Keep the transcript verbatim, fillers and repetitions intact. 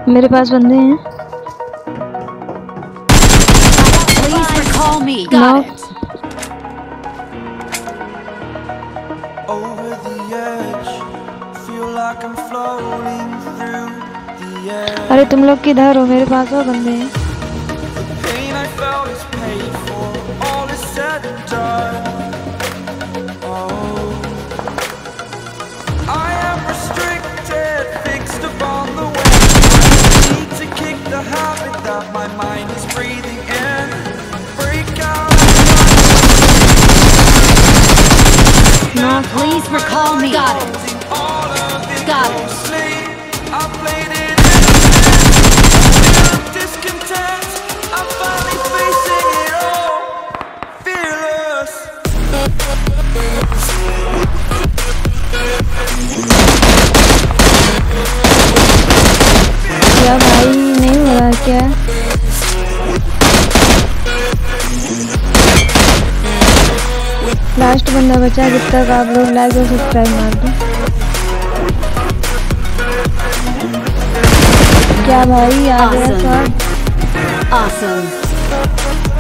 मेरे पास बंदे हैं। Please recall me. Got it. Over the edge, feel like I'm floating through the air. अरे तुम लोग किधर हो? मेरे पास और बंदे हैं। The pain I felt is paid for, all is said and done. Oh, I am restricted, fixed upon the way. I need to kick the habit that my mind is breathing in. Break out. No, please recall me. Got it. Got it. I played it in discontent. I'm finally facing it all. Fearless. क्या भाई नहीं हो रहा क्या? Last बंदा बचा। जब तक आप लोग लाइक और सब्सक्राइब मार दो। क्या भाई आ गया सर? Awesome.